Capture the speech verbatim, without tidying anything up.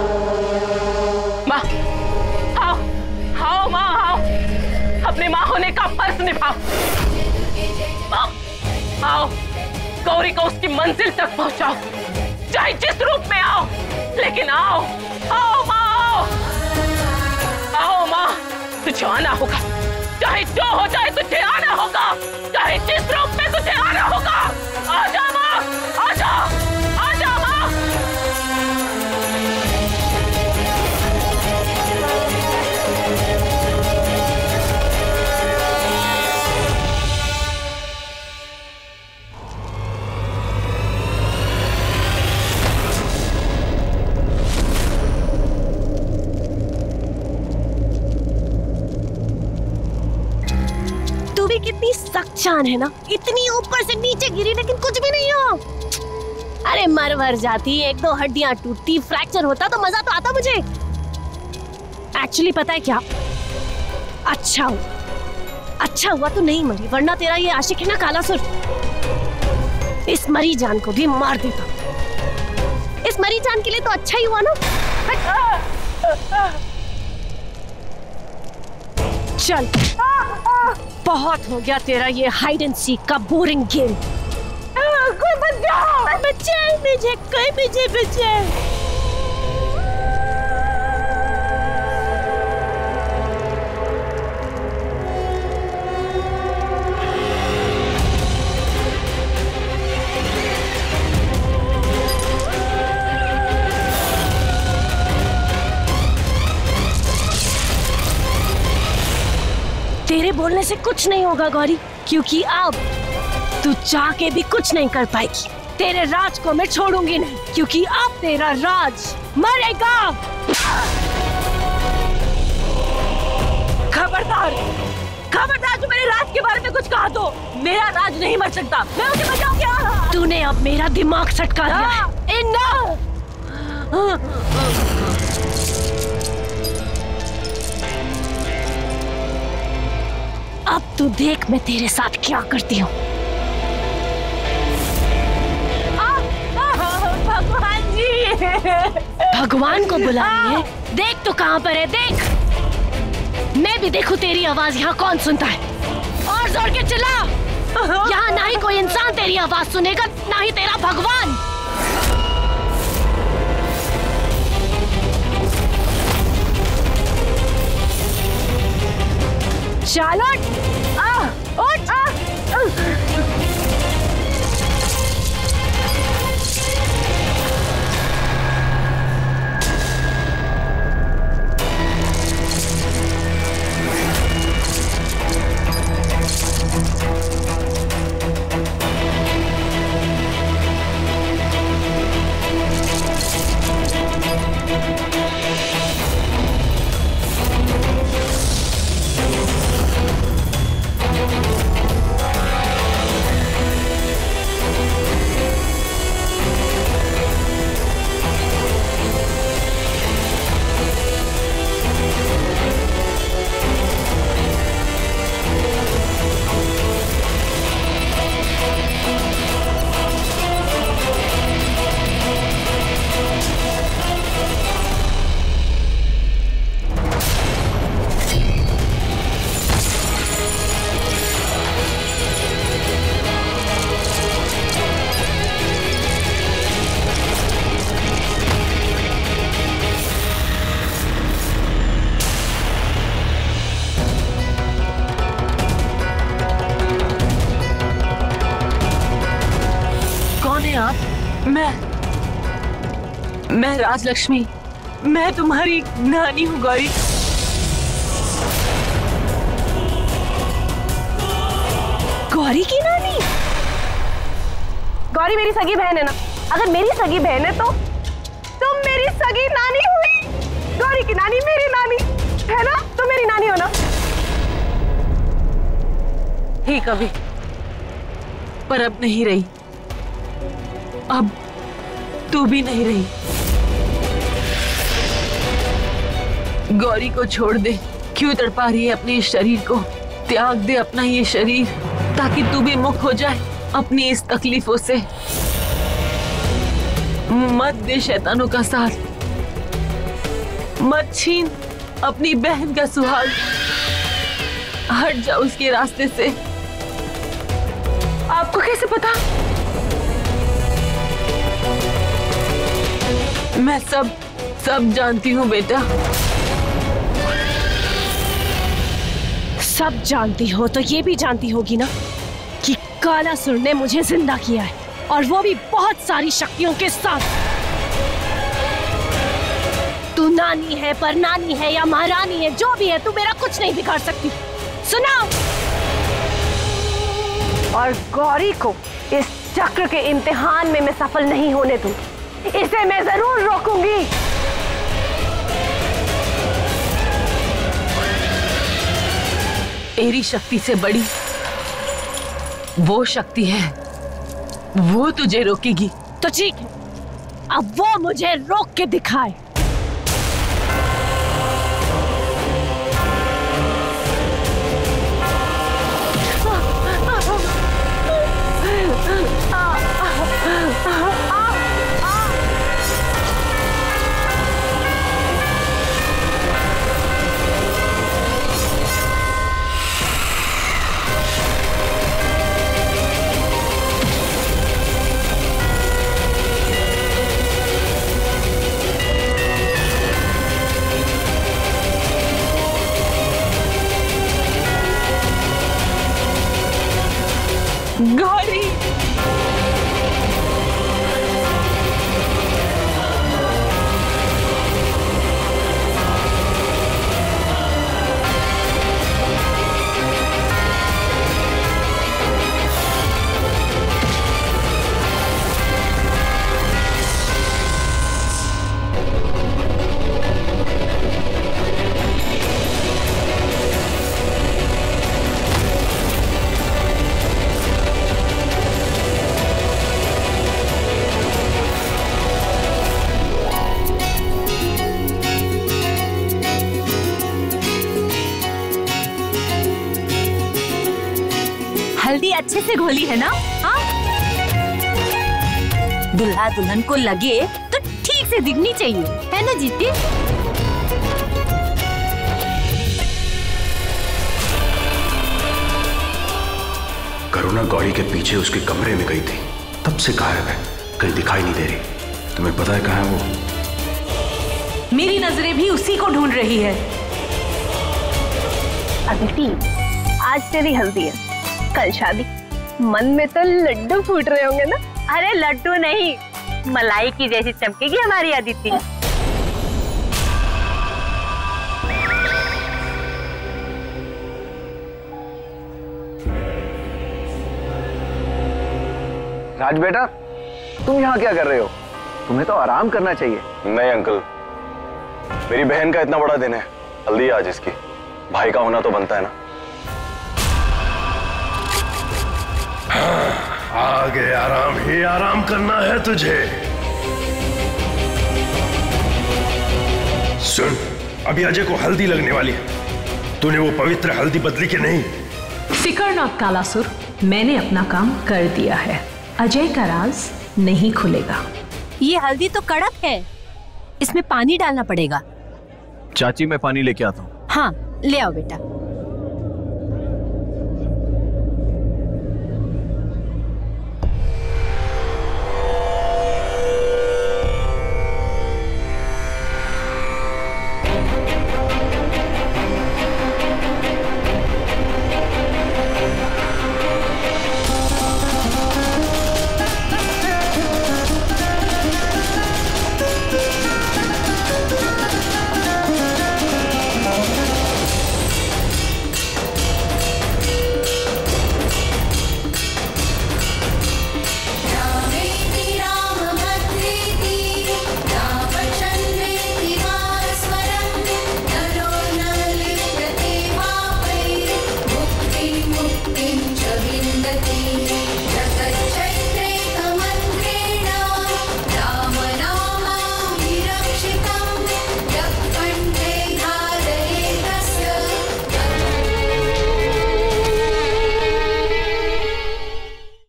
माँ आओ, आओ माँ आओ, अपनी माँ होने का फर्ज निभाओ। आओ, गौरी को उसकी मंजिल तक पहुंचाओ, चाहे जिस रूप में आओ, लेकिन आओ, आओ माँ आओ, आओ माँ, तुझे आना होगा, चाहे जो हो जाए तुझे आना होगा, चाहे जिस रूप में तुझे आना होगा। आजा माँ, आजा, आजा माँ। कितनी सख्त जान है ना, इतनी ऊपर से नीचे गिरी लेकिन कुछ भी नहीं हो। अरे मर मर जाती, एक दो हड्डियां टूटती, फ्रैक्चर होता तो मजा तो आता मुझे। एक्चुअली पता है क्या, अच्छा हुआ अच्छा हुआ तो नहीं मरी, वरना तेरा ये आशिक है ना कालासुर, इस मरी जान को भी मार देता। इस मरी जान के लिए तो अच्छा ही हुआ ना। चल, बहुत हो गया तेरा ये हाइड एंड सीक का बोरिंग गेम। कोई बचाओ, बचाओ मुझे, कोई मुझे बचाओ। तेरे बोलने से कुछ नहीं होगा गौरी, क्योंकि अब तू चाह के भी कुछ नहीं कर पाएगी। तेरे राज को मैं छोड़ूंगी नहीं, क्योंकि अब तेरा राज मरेगा। खबरदार, खबरदार, जो मेरे राज के बारे में कुछ कहा तो मेरा राज नहीं मर सकता, मैं उसे बचाऊंगी। तूने अब मेरा दिमाग सटका दिया है। इन्ना अब तू देख मैं तेरे साथ क्या करती हूँ। भगवान जी, भगवान को बुला रही है? देख तो कहाँ पर है, देख। मैं भी देखूं तेरी आवाज यहाँ कौन सुनता है। और जोर के चिल्ला, यहाँ ना ही कोई इंसान तेरी आवाज सुनेगा, ना ही तेरा भगवान। चार्लोट, आ, उठ, आ, मैं मैं राजलक्ष्मी, मैं तुम्हारी नानी हूँ गौरी। गौरी की नानी? गौरी मेरी सगी बहन है ना, अगर मेरी सगी बहन है तो तुम मेरी सगी नानी हुई। गौरी की नानी मेरी नानी है ना, तुम मेरी नानी हो ना। ही कभी, पर अब नहीं रही, अब तू भी नहीं रही। गौरी को छोड़ दे, क्यों तड़पा रही है अपने इस शरीर को? त्याग दे अपना ये शरीर, ताकि तू भी मुक्त हो जाए अपनी इस तकलीफों से। मत दे शैतानों का साथ, मत छीन अपनी बहन का सुहाग, हट जा उसके रास्ते से। आपको कैसे पता? मैं सब सब जानती हूँ बेटा। सब जानती हो तो ये भी जानती होगी ना कि कालासुर ने मुझे जिंदा किया है, और वो भी बहुत सारी शक्तियों के साथ। तू नानी है, पर नानी है या महारानी है, जो भी है, तू मेरा कुछ नहीं बिगाड़ सकती। सुना? और गौरी को इस चक्र के इम्तिहान में मैं सफल नहीं होने दूं। इसे मैं जरूर रोकूंगी। तेरी शक्ति से बड़ी वो शक्ति है, वो तुझे रोकेगी। तो ठीक है, अब वो मुझे रोक के दिखाए। गौरी, हल्दी अच्छे से घोली है ना? हाँ, दुल्हा दुल्हन को लगे तो ठीक से दिखनी चाहिए, है ना जीती? करुणा गौरी के पीछे उसके कमरे में गई थी, तब से गायब है, कहीं दिखाई नहीं दे रही। तुम्हें पता है कहाँ है वो? मेरी नजरें भी उसी को ढूंढ रही है। अदिति, आज तेरी हल्दी है, कल शादी। मन में तो लड्डू फूट रहे होंगे ना? अरे लड्डू नहीं, मलाई की जैसी चमकेगी हमारी अदिति। राज बेटा, तुम यहाँ क्या कर रहे हो? तुम्हें तो आराम करना चाहिए। नहीं अंकल, मेरी बहन का इतना बड़ा दिन है, हल्दी है आज इसकी, भाई का होना तो बनता है ना। आगे आराम ही आराम करना है तुझे। सुन, अभी अजय को हल्दी लगने वाली है, तूने वो पवित्र हल्दी बदली कि नहीं? फिकर ना कालासुर, मैंने अपना काम कर दिया है। अजय का राज नहीं खुलेगा। ये हल्दी तो कड़क है, इसमें पानी डालना पड़ेगा। चाची, मैं पानी लेके आता हूँ। हाँ, ले आओ बेटा।